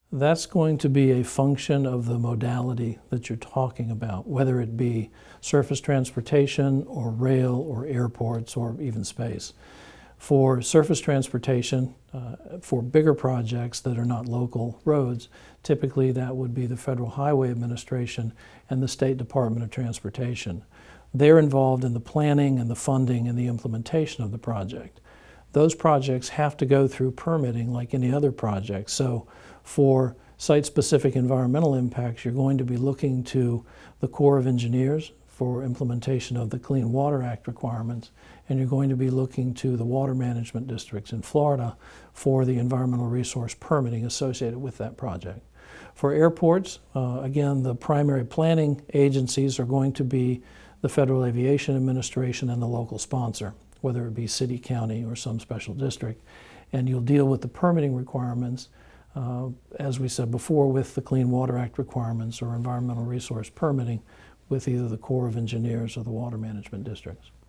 That's going to be a function of the modality that you're talking about, whether it be surface transportation or rail or airports or even space. For surface transportation, for bigger projects that are not local roads, typically that would be the Federal Highway Administration and the State Department of Transportation. They're involved in the planning and the funding and the implementation of the project. Those projects have to go through permitting like any other project. So for site-specific environmental impacts, you're going to be looking to the Corps of Engineers for implementation of the Clean Water Act requirements, and you're going to be looking to the water management districts in Florida for the environmental resource permitting associated with that project. For airports, again, the primary planning agencies are going to be the Federal Aviation Administration and the local sponsor, whether it be city, county, or some special district. And you'll deal with the permitting requirements, as we said before, with the Clean Water Act requirements or environmental resource permitting with either the Corps of Engineers or the water management districts.